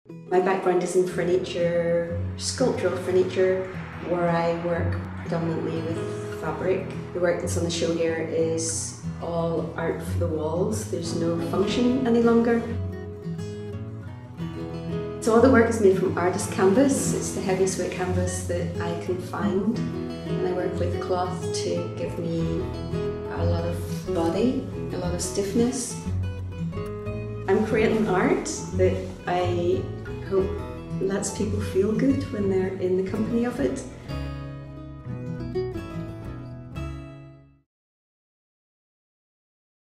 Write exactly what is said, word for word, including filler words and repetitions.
My background is in furniture, sculptural furniture, where I work predominantly with fabric. The work that's on the show here is all art for the walls. There's no function any longer. So all the work is made from artist canvas. It's the heaviest weight canvas that I can find. And I work with cloth to give me a lot of body, a lot of stiffness. I'm creating art that I hope lets people feel good when they're in the company of it.